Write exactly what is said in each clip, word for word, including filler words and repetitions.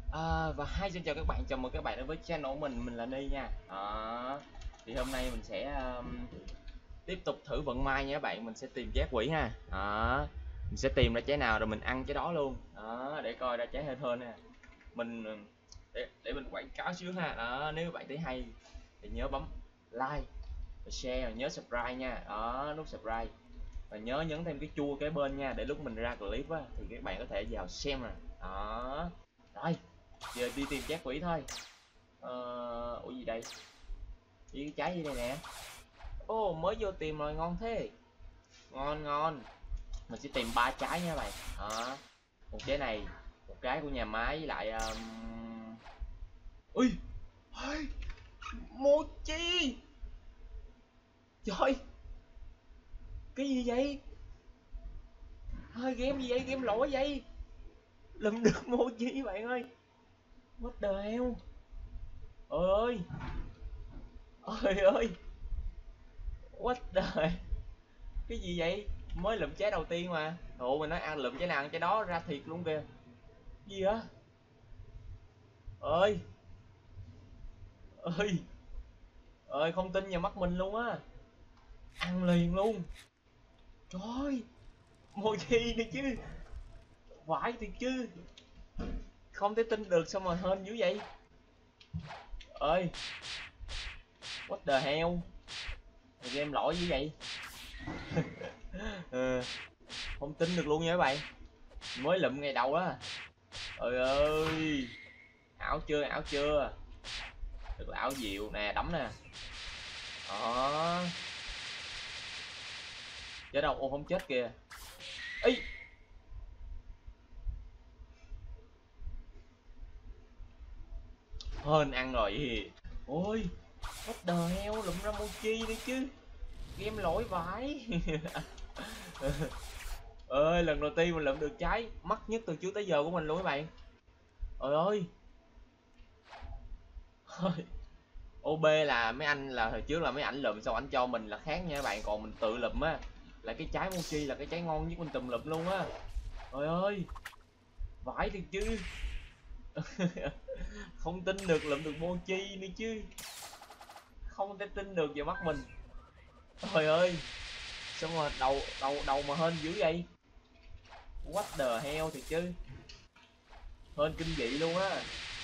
À, và hi xin chào các bạn, chào mừng các bạn đến với channel của mình, mình là Ni nha. Đó. Thì hôm nay mình sẽ um, tiếp tục thử vận may nha các bạn, mình sẽ tìm trái quỷ ha. Đó. Mình sẽ tìm ra trái nào rồi mình ăn trái đó luôn. Đó, để coi ra trái hên hơn nè. Mình để, để mình quảng cáo xíu ha. Đó, nếu các bạn thấy hay thì nhớ bấm like và share và nhớ subscribe nha. Đó, nút subscribe. Và nhớ nhấn thêm cái chuông kế bên nha, để lúc mình ra clip á thì các bạn có thể vào xem nè. Đó. Rồi, giờ đi tìm chát quỷ thôi. Ờ, ủa gì đây? Đi cái trái gì đây nè? Ô, mới vô tìm rồi, ngon thế. Ngon ngon. Mình sẽ tìm ba trái nha các bạn. Đó. Một trái này, một trái của nhà máy với lại um... ui, ôi, mochi. Trời, cái gì vậy? Hơi game gì vậy? Game lỗi vậy? Lụm được mochi bạn ơi. What the hell? Ôi ơi, ôi ơi. What the, cái gì vậy? Mới lụm trái đầu tiên mà. Ủa mình nói ăn lụm trái nào ăn trái đó ra thiệt luôn kìa. Gì á? Ơi, ơi, ơi không tin vào mắt mình luôn á. Ăn liền luôn. Trời ơi, mochi này chứ. Vãi thiệt chứ. Không thể tin được sao mà hên dữ vậy. Ơi, what the hell? Game lỗi dữ vậy. Ừ, không tin được luôn nha các bạn. Mới lụm ngày đầu á. Trời ơi, ảo chưa, ảo chưa. Được là ảo diệu nè, đấm nè. Đó. Chết đâu, ô không chết kìa. Ý, hên ăn rồi. Ôi, what the hell, lụm ra mochi đi chứ. Game lỗi vãi. Ơi, lần đầu tiên mình lụm được trái mắc nhất từ trước tới giờ của mình luôn các bạn. Trời ơi. ô bê là mấy anh là hồi trước là mấy ảnh lụm xong ảnh cho mình là khác nha các bạn, còn mình tự lụm á là cái trái mochi là cái trái ngon nhất mình từng lụm luôn á. Trời ơi, vãi thiệt chứ. Không tin được lụm được mochi nữa chứ. Không thể tin được vào mắt mình. Trời ơi, sao mà đầu đầu đầu mà hên dữ vậy. What the hell thiệt chứ. Hên kinh dị luôn á.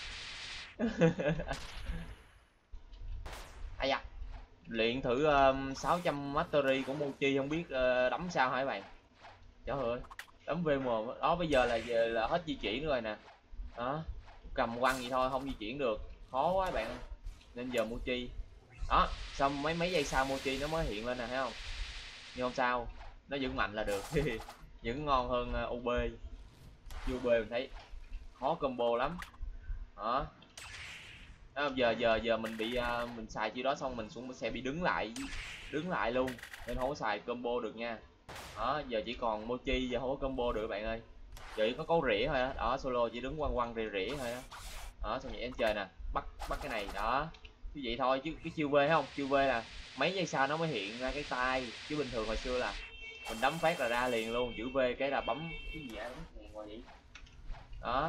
Ai da, luyện thử um, sáu trăm mastery của mochi không biết uh, đấm sao hả các bạn. Trời ơi, đấm vê em đó. Bây giờ là giờ là hết di chuyển rồi nè. Đó, cầm quăng gì thôi không di chuyển được, khó quá các bạn. Nên giờ mochi đó, xong mấy mấy giây sau mochi nó mới hiện lên nè, thấy không? Nhưng không sao, nó vẫn mạnh là được. Vẫn ngon hơn uh, u bê. u bê mình thấy khó combo lắm. Đó. Đó, giờ giờ giờ mình bị uh, mình xài chiêu đó xong mình cũng sẽ bị đứng lại, đứng lại luôn, nên không có xài combo được nha. Đó, giờ chỉ còn mochi, giờ không có combo được bạn ơi. Giờ chỉ có cấu rỉa thôi đó. Đó, solo chỉ đứng quăng quăng rỉa rỉa thôi đó. Đó, xong vậy anh trời nè, bắt bắt cái này đó. Như vậy thôi chứ cái chiêu V không, chiêu V là mấy giây sau nó mới hiện ra cái tay, chứ bình thường hồi xưa là mình đấm phát là ra liền luôn. Chữ V cái là bấm cái gì á, bấm ngoài vậy. Đó.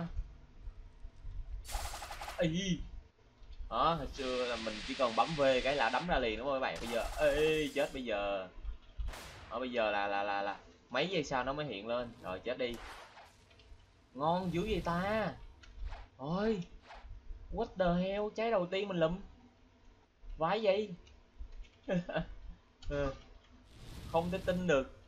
Ý, đó hồi xưa là mình chỉ cần bấm V cái là đấm ra liền đúng không các bạn. Bây giờ ê, chết bây giờ. Ở bây giờ là là là là mấy giây sau nó mới hiện lên rồi, chết đi. Ngon dữ vậy ta. Ôi, what the hell, trái đầu tiên mình lụm vãi vậy. Ừ, không thể tin được.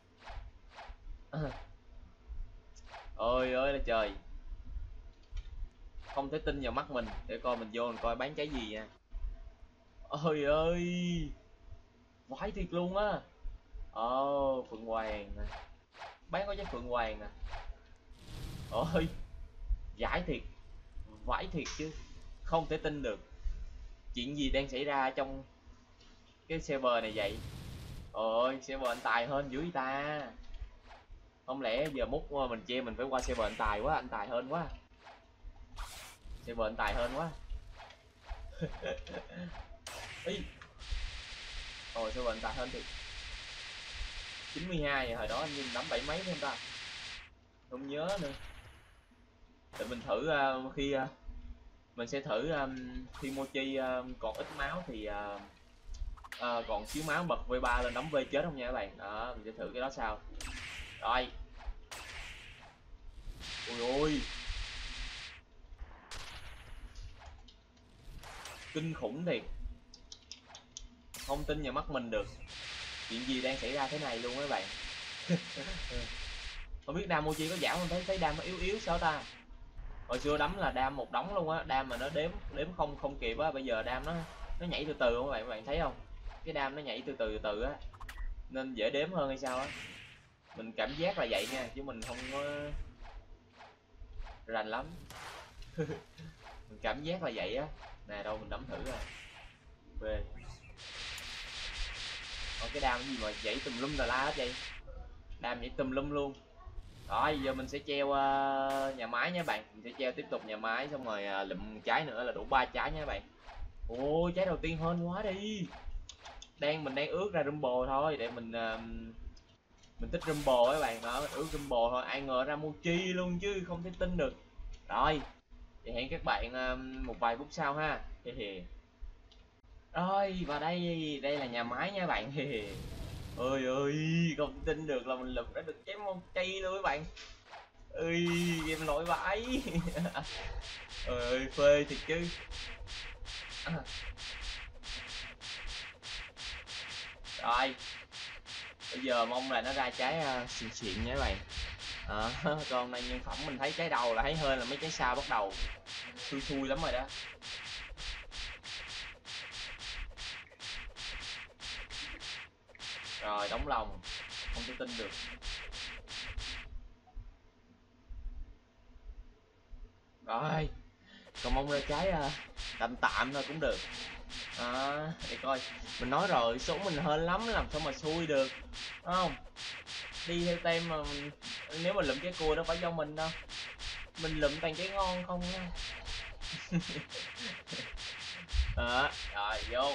Ôi ơi là trời, không thể tin vào mắt mình. Để coi mình vô mình coi bán trái gì nha. Ôi ơi, vãi thiệt luôn á. Ồ, phượng hoàng nè, bán có trái phượng hoàng nè. Ôi, vãi thiệt, vãi thiệt chứ. Không thể tin được. Chuyện gì đang xảy ra trong cái server này vậy? Ôi, server anh Tài hên dữ ta. Không lẽ giờ múc mình che mình phải qua server anh Tài quá, anh Tài hên quá. Server anh Tài hên quá. Ý. Ôi, server anh Tài hên thiệt. chín mươi hai hồi đó anh nhìn đấm bảy mấy không ta? Không nhớ nữa. Để mình thử uh, khi uh, mình sẽ thử um, khi Mochi um, còn ít máu thì uh, uh, còn xíu máu bật vê ba lên đấm V chết không nha các bạn. Đó, mình sẽ thử cái đó sao. Rồi. Ôi ôi, kinh khủng thiệt, không tin vào mắt mình được. Chuyện gì đang xảy ra thế này luôn các bạn. Không biết đam Mochi có giảm không, thấy thấy đam nó yếu yếu sao ta. Hồi xưa đấm là đam một đống luôn á, đam mà nó đếm đếm không không kịp á, bây giờ đam nó nó nhảy từ từ các bạn, các bạn thấy không, cái đam nó nhảy từ từ từ á, nên dễ đếm hơn hay sao á, mình cảm giác là vậy nha, chứ mình không có rành lắm. Mình cảm giác là vậy á. Nè đâu mình đấm thử rồi. Về cái đam gì mà nhảy tùm lum tà la hết vậy, đam nhảy tùm lum luôn. Rồi giờ mình sẽ treo uh, nhà máy nha bạn, mình sẽ treo tiếp tục nhà máy, xong rồi uh, lụm trái nữa là đủ ba trái nha bạn. Ôi trái đầu tiên hên quá đi, đang mình đang ước ra rumble thôi để mình uh, mình thích rumble các bạn, đó mình ước rumble thôi, ai ngờ ra Mochi luôn chứ không thể tin được. Rồi thì hẹn các bạn uh, một vài phút sau ha. Rồi và đây đây là nhà máy nha bạn. Ơi ơi, không tin được là mình lụm ra được cái Mochi luôn các bạn. Ơi game lỗi vãi. Ơi phê thiệt chứ. À. Rồi bây giờ mong là nó ra trái uh, xịn xịn nha các bạn. À, còn này nhân phẩm mình thấy trái đầu là thấy hơi là mấy trái sau bắt đầu xui xui lắm rồi đó. Rồi đóng lòng, không thể tin được. Rồi còn mong ra trái uh, tạm tạm thôi cũng được. À, để coi, mình nói rồi số mình hên lắm làm sao mà xui được, đúng không? Đi theo tem mà mình, nếu mà lụm cái cua đó phải do mình đâu, mình lụm toàn trái ngon không á. À, rồi vô.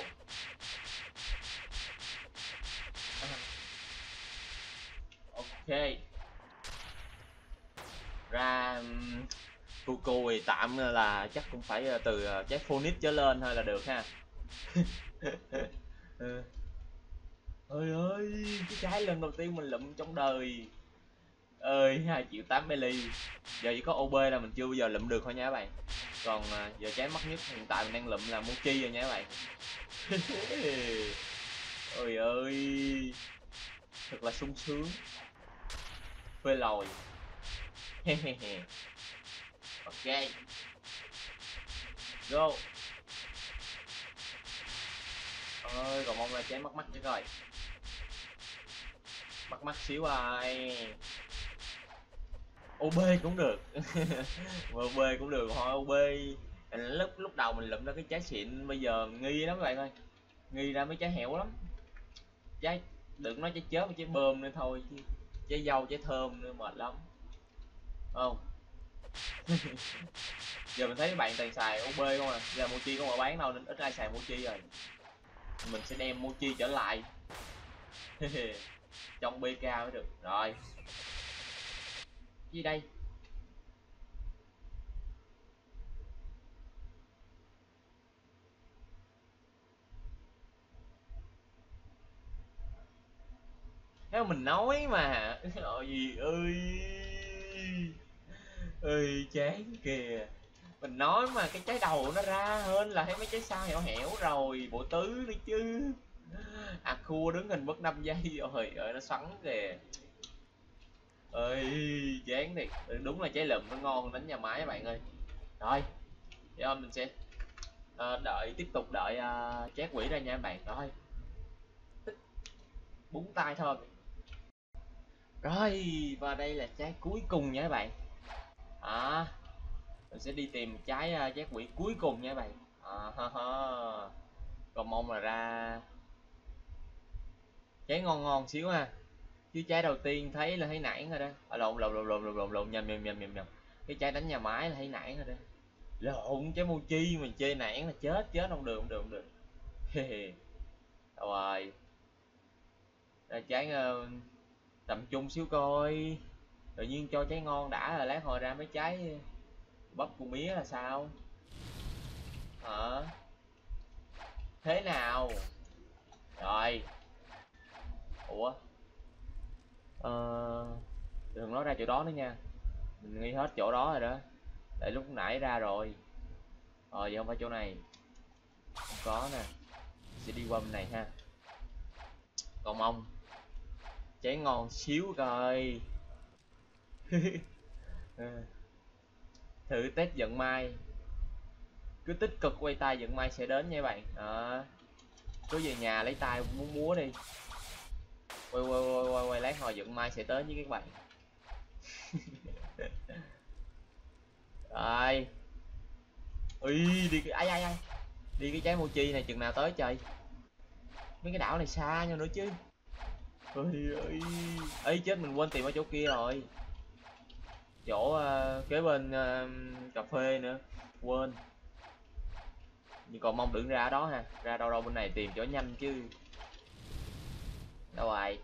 Ok ra cu cùi tạm là chắc cũng phải từ trái Phoenix trở lên thôi là được ha. Ừ. Ơi ơi, cái trái lần đầu tiên mình lụm trong đời ơi, hai triệu tám belly, giờ chỉ có ô bê là mình chưa bao giờ lụm được thôi nha các bạn. Còn giờ trái mắc nhất hiện tại mình đang lụm là Mochi rồi nha các bạn. Ôi ơi, thật là sung sướng, phê lòi. Ok go. Ơi còn mong là trái mắc mắt chứ coi, mắc mắt xíu ai. ô bê cũng được. ô bê cũng được thôi. ô bê lúc lúc đầu mình lụm ra cái trái xịn, bây giờ nghi lắm các bạn ơi, nghi ra mấy trái hẻo lắm, trái đừng nói trái chớp, trái bơm nữa thôi chứ trái dâu trái thơm nữa mệt lắm không. Giờ mình thấy các bạn toàn xài ô bê không à, giờ Mochi không ở bán đâu nên ít ai xài Mochi rồi, mình sẽ đem Mochi trở lại. Trong bê ca mới được. Rồi gì đây, nếu mình nói mà. Ôi gì ơi, ơi chán kìa, mình nói mà cái trái đầu nó ra hơn là thấy mấy trái sau hẻo hẻo rồi, bộ tứ đi chứ. À khua đứng hình mất năm giây rồi, ơi nó xoắn kìa. Ơi chán thiệt, đúng là trái lụm nó ngon đánh nhà máy các bạn ơi. Rồi giờ mình sẽ uh, đợi tiếp tục đợi uh, chát quỷ ra nha các bạn. Rồi búng tay thôi. Rồi và đây là trái cuối cùng nha các bạn. À, mình sẽ đi tìm trái uh, chát quỷ cuối cùng nha các bạn. À, ha, ha. Còn mong là ra trái ngon ngon xíu ha, chứ trái đầu tiên thấy là thấy nản rồi đó. À, lộn lộn lộn lộn lộn lộn nhầm nhầm nhầm nhầm nhầm, cái trái đánh nhà máy là thấy nản rồi đó. Lộn, trái Mochi mình chơi nản là chết chết, không được không được không được. Rồi ra trái uh, tầm trung xíu coi, tự nhiên cho trái ngon đã rồi lát hồi ra mấy trái bắp củ mía là sao. Hả? Thế nào? Rồi. Ủa? Ờ... Đừng nói ra chỗ đó nữa nha. Mình nghi hết chỗ đó rồi đó. Tại lúc nãy ra rồi. Ờ vậy không phải chỗ này. Không có nè. Sẽ đi qua bên này ha. Còn mong. Cháy ngon xíu coi. Thử test giận mai. Cứ tích cực quay tay giận mai sẽ đến nha các bạn. Đó. Cứ về nhà lấy tay muốn múa đi. Quay quay quay quay, quay lát hồi giận mai sẽ tới với các bạn. Rồi. Ui đi cái ai ai ai. Đi cái trái mochi này chừng nào tới trời. Mấy cái đảo này xa nhau nữa chứ. Ôi ơi. Ấy chết mình quên tìm ở chỗ kia rồi. Chỗ uh, kế bên uh, cà phê nữa. Quên. Nhưng còn mong đừng ra đó ha. Ra đâu đâu bên này tìm chỗ nhanh chứ. Đâu rồi.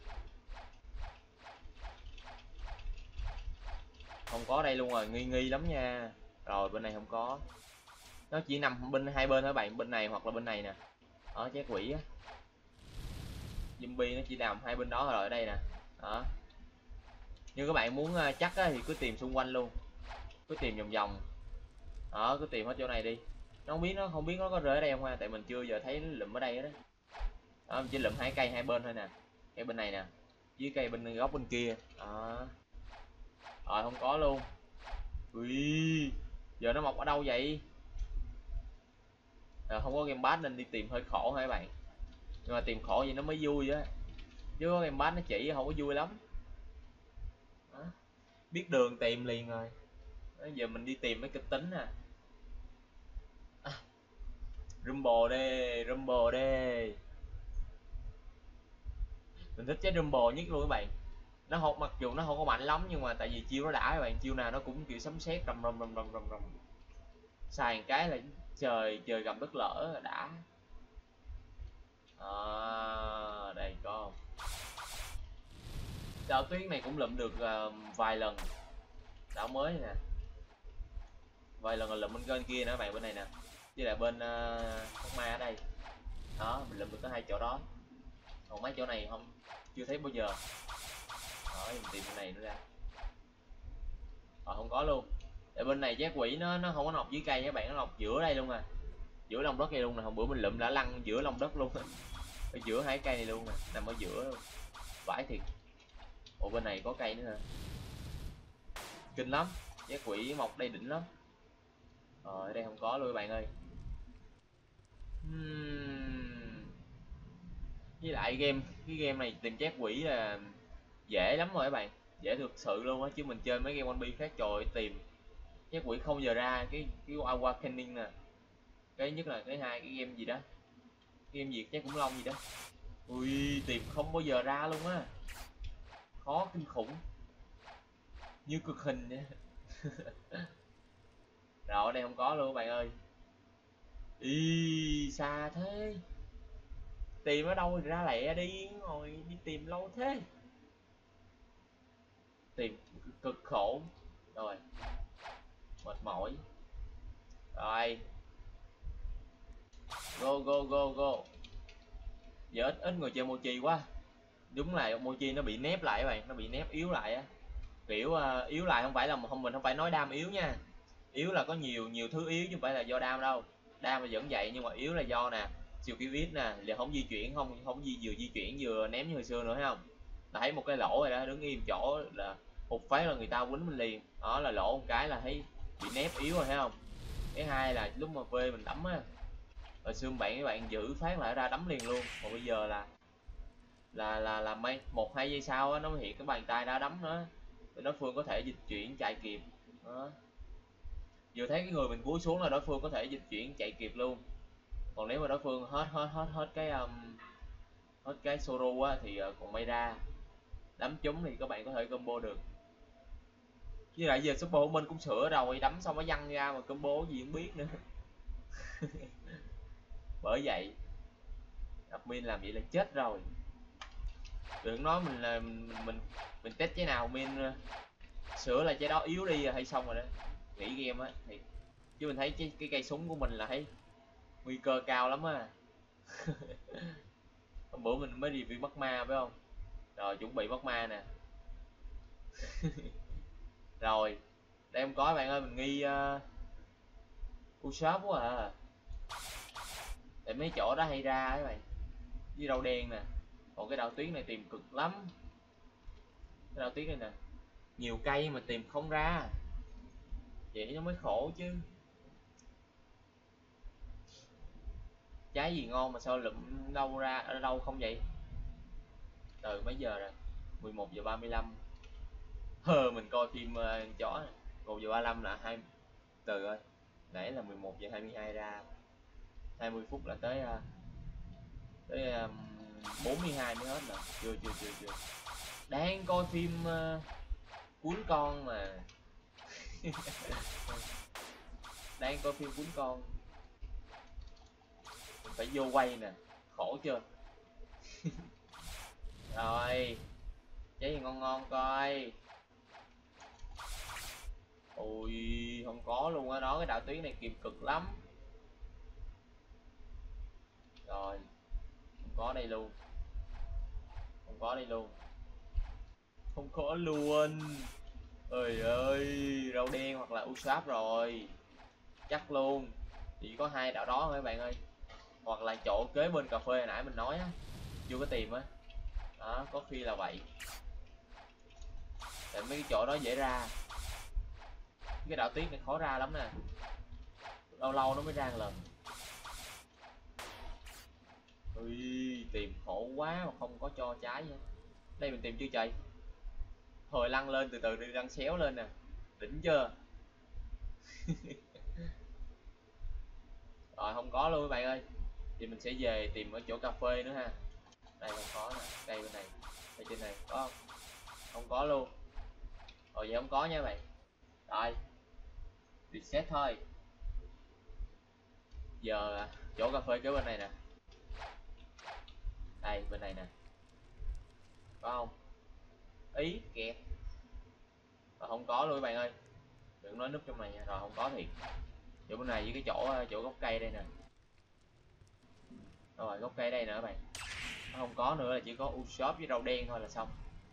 Không có đây luôn rồi, nghi nghi lắm nha. Rồi bên này không có. Nó chỉ nằm bên hai bên thôi bạn, bên này hoặc là bên này nè. Đó trái quỷ á. Zombie nó chỉ nằm hai bên đó rồi ở đây nè. Đó. Nhưng các bạn muốn chắc á, thì cứ tìm xung quanh luôn. Cứ tìm vòng vòng. Đó, cứ tìm hết chỗ này đi. Nó không biết nó không biết nó có rơi ở đây không ha, tại mình chưa giờ thấy nó lụm ở đây đó. Đó, mình chỉ lụm hai cây hai bên thôi nè. Cây bên này nè, với cây bên góc bên kia. Đó. Rồi không có luôn. Ui, giờ nó mọc ở đâu vậy? À, không có game pass nên đi tìm hơi khổ hả các bạn. Nhưng mà tìm khổ vậy nó mới vui á. Chứ có game pass nó chỉ không có vui lắm. Đó. Biết đường tìm liền rồi. Đó, giờ mình đi tìm mấy kịch tính nè. À, Rumble đê, Rumble đê. Mình thích trái Rumble nhất luôn các bạn. Nó không, mặc dù nó không có mạnh lắm nhưng mà tại vì chiêu nó đã các bạn, chiêu nào nó cũng kiểu sấm sét rầm rầm rầm rầm rầm rầm. Xài một cái là trời trời gầm đất lở đã. À, đây có. Đảo tuyết này cũng lượm được uh, vài lần. Đảo mới nè. Vài lần là lượm bên kênh kia nữa bạn, bên này nè. Với lại bên uh, ma ở đây. Đó, mình lượm được có hai chỗ đó. Còn mấy chỗ này không chưa thấy bao giờ. Đó, mình tìm bên này nữa ra. Ờ không có luôn. Tại bên này giác quỷ nó nó không có nọc dưới cây các bạn, nó nọc giữa đây luôn à. Giữa lòng đất này luôn nè, hôm bữa mình lượm đã lăn giữa lòng đất luôn. Ở giữa hai cây này luôn nè, nằm ở giữa luôn. Vãi thiệt. Ủa bên này có cây nữa hả? Kinh lắm, giác quỷ mọc đây đỉnh lắm. Ờ ở đây không có luôn các bạn ơi. Uhm. Với lại game cái game này tìm giác quỷ là dễ lắm rồi các bạn, dễ thực sự luôn á, chứ mình chơi mấy game One Piece khác trời tìm giác quỷ không giờ ra. Cái cái Awakening nè, cái nhất là cái hai cái game gì đó, game gì chắc cũng long gì đó. Ui tìm không bao giờ ra luôn á, khó kinh khủng như cực hình nha. Rồi ở đây không có luôn các bạn ơi. Ý xa thế, tìm ở đâu thì ra lẹ đi, ngồi đi tìm lâu thế. Tìm cực khổ rồi, mệt mỏi rồi. Go go go go. Giờ ít ít người chơi mochi quá. Đúng là mochi nó bị nép lại các bạn, nó bị nép yếu lại á. Kiểu uh, yếu lại không phải là không, mình không phải nói đam yếu nha. Yếu là có nhiều nhiều thứ yếu chứ không phải là do đam đâu. Đam là vẫn vậy nhưng mà yếu là do nè, siêu kiếm ít nè, là không di chuyển, không không di vừa di chuyển vừa ném như hồi xưa nữa thấy không. Thấy một cái lỗ rồi đó, đứng im chỗ là một phát là người ta quýnh mình liền. Đó là lỗ một cái là thấy bị nép yếu rồi thấy không. Cái hai là lúc mà vê mình đấm á, hồi xưa bạn các bạn giữ phát lại ra đấm liền luôn. Còn bây giờ là là là là mấy một hai giây sau á, nó hiện cái bàn tay đã đấm nữa thì đối phương có thể dịch chuyển chạy kịp. Đó. Vừa thấy cái người mình cúi xuống là đối phương có thể dịch chuyển chạy kịp luôn. Còn nếu mà đối phương hết hết hết hết cái um, hết cái Soro á thì uh, còn may ra đấm trúng thì các bạn có thể combo được. Với lại giờ Super Human cũng sửa rồi, đấm xong nó văng ra mà combo gì không biết nữa. Bởi vậy admin làm vậy là chết rồi. Đừng nói mình là mình mình, mình test cái nào min sửa là trái đó yếu đi hay xong rồi đó, nghỉ game á thì. Chứ mình thấy cái cái cây súng của mình là thấy nguy cơ cao lắm á. Hôm bữa mình mới review bắt ma phải không? Rồi chuẩn bị bắt ma nè. Rồi đây không có bạn ơi, mình nghi uh, Usopp quá à. Tại mấy chỗ đó hay ra các bạn, với rau đen nè. Còn cái đạo tuyến này tìm cực lắm. Cái đạo tuyến này nè, nhiều cây mà tìm không ra, vậy nó mới khổ chứ. Trái gì ngon mà sao lụm đâu ra ở đâu không vậy? Từ mấy giờ rồi? mười một giờ ba mươi lăm. Hơ, mình coi phim uh, chó này. một giờ ba mươi lăm là hai từ ơi. Nãy là mười một giờ hai mươi hai ra. hai mươi phút là tới uh, tới um, bốn mươi hai mới hết rồi. Chưa chưa chưa chưa. Đang coi phim uh, cuốn con mà. Đang coi phim cuốn con. Mình phải vô quay nè, khổ chưa? Rồi, trái gì ngon ngon coi. Ui, không có luôn á đó, cái đạo tuyến này kìm cực lắm. Rồi, không có đây luôn. Không có đây luôn. Không có luôn. Ơi ơi, rau đen hoặc là Usopp rồi. Chắc luôn. Chỉ có hai đạo đó thôi các bạn ơi. Hoặc là chỗ kế bên cà phê hồi nãy mình nói á, chưa có tìm á. Đó, có khi là vậy. Tại mấy cái chỗ đó dễ ra. Cái đạo tuyết này khó ra lắm nè, lâu lâu nó mới ra một lần. Ui, tìm khổ quá mà không có cho trái nữa. Đây mình tìm chưa trời? Hồi lăn lên từ từ đi, lăn xéo lên nè, đỉnh chưa? Rồi không có luôn các bạn ơi, thì mình sẽ về tìm ở chỗ cà phê nữa ha. Đây không có nè, đây bên này, đây trên này có không? Không có luôn. Rồi vậy không có nha các bạn. Rồi reset thôi. Giờ chỗ cà phê kế bên này nè, đây bên này nè, có không? Ý kẹt. Rồi không có luôn các bạn ơi, đừng nói núp trong này nha. Rồi không có thiệt. Chỗ bên này với cái chỗ chỗ gốc cây đây nè. Rồi gốc cây đây nè các bạn. Không có nữa, là chỉ có Usopp với rau đen thôi là xong.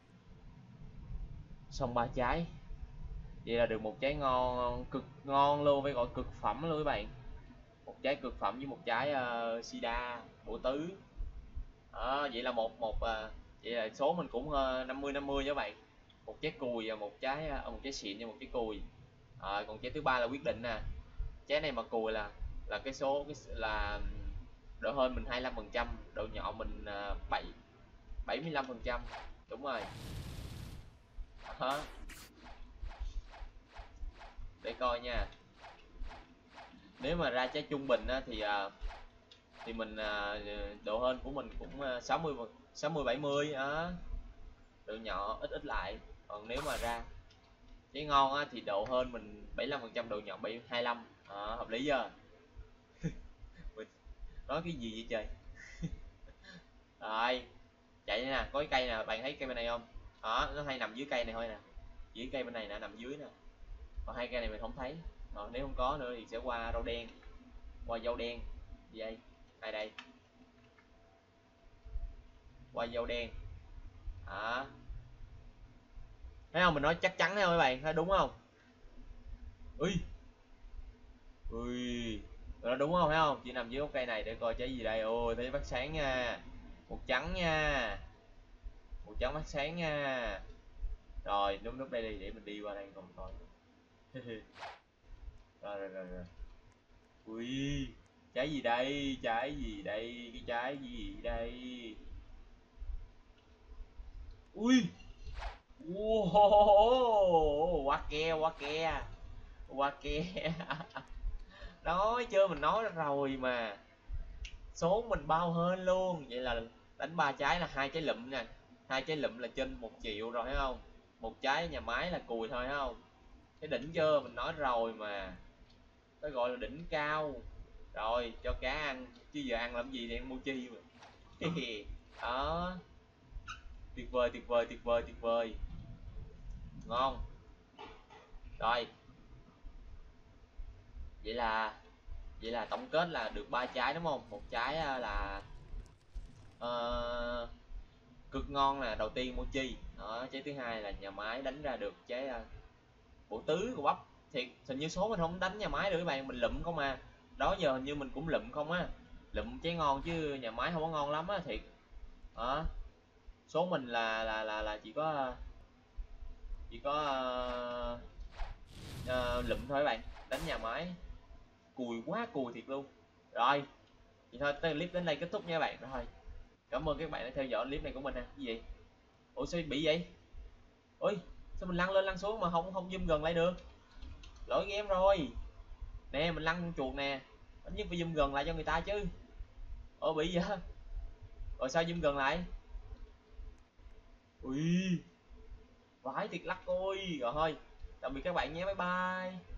Xong ba trái. Vậy là được một trái ngon, cực ngon luôn, phải gọi cực phẩm luôn các bạn. Một trái cực phẩm với một trái uh, sida bộ tứ. Đó, vậy là một một uh, vậy là số mình cũng uh, năm mươi năm mươi nha các bạn. Một trái cùi và một trái uh, một trái xịn và một trái cùi. À, còn trái thứ ba là quyết định nè. Trái này mà cùi là là cái số cái là độ hơn mình hai mươi lăm phần trăm, độ nhỏ mình uh, bảy bảy mươi lăm phần trăm. Đúng rồi. Đó. Để coi nha. Nếu mà ra trái trung bình á, thì uh, thì mình uh, độ hên của mình cũng uh, sáu mươi sáu mươi bảy mươi á, độ nhỏ ít ít lại. Còn nếu mà ra trái ngon á, thì độ hơn mình bảy mươi lăm phần trăm, độ nhỏ bảy hai lăm. À, hợp lý chưa? Mình nói cái gì vậy trời? Rồi chạy nè, có cái cây nè, bạn thấy cây bên này không? Đó, nó hay nằm dưới cây này thôi nè, dưới cây bên này nè, nằm dưới nè. Còn hai cây này mình không thấy. Rồi nếu không có nữa thì sẽ qua rau đen, qua dâu đen. Gì đây? Đây đây, qua dâu đen. Đó, thấy không, mình nói chắc chắn thấy không các bạn, thấy đúng không? Ui ui, nó đúng không, thấy không? Chỉ nằm dưới gốc cây này. Để coi trái gì đây. Ôi thấy phát sáng nha, một trắng nha, một trắng phát sáng nha. Rồi núp núp đây đi, để mình đi qua đây còn coi. rồi, rồi rồi rồi. Ui, trái gì đây, trái gì đây, cái trái gì đây? Ui, wow, quá ke quá ke quá ke. Nói chưa, mình nói rồi mà, số mình bao hên luôn. Vậy là đánh ba trái là hai trái lụm nè, hai trái lụm là trên một triệu rồi thấy không? Một trái nhà máy là cùi thôi thấy không? Cái đỉnh chưa, mình nói rồi mà, cái gọi là đỉnh cao. Rồi cho cá ăn chứ giờ ăn làm gì thì ăn mochi mà. Đó, tuyệt vời tuyệt vời tuyệt vời tuyệt vời, ngon. Rồi vậy là Vậy là tổng kết là được ba trái đúng không? Một trái à, là ờ, cực ngon là đầu tiên mochi đó, trái thứ hai là nhà máy đánh ra được trái à, bộ tứ của bắp. Thiệt hình như số mình không đánh nhà máy được các bạn, mình lụm không à. Đó giờ hình như mình cũng lụm không á, lụm trái ngon chứ nhà máy không có ngon lắm á thiệt. Đó, số mình là là là là chỉ có chỉ có ờ, ờ, lụm thôi các bạn, đánh nhà máy cùi quá cùi thiệt luôn. Rồi thì thôi tới clip đến đây kết thúc nha các bạn. Rồi cảm ơn các bạn đã theo dõi clip này của mình nè. Cái gì? Ủa sao bị vậy? Ôi sao mình lăn lên lăn xuống mà không không zoom gần lại được? Lỗi game rồi. Nè mình lăn con chuột nè, ít nhất phải zoom gần lại cho người ta chứ. Ồ bị vậy. Rồi sao zoom gần lại? Ui vãi thiệt lắc ôi. Rồi thôi tạm biệt các bạn nhé, bye bye.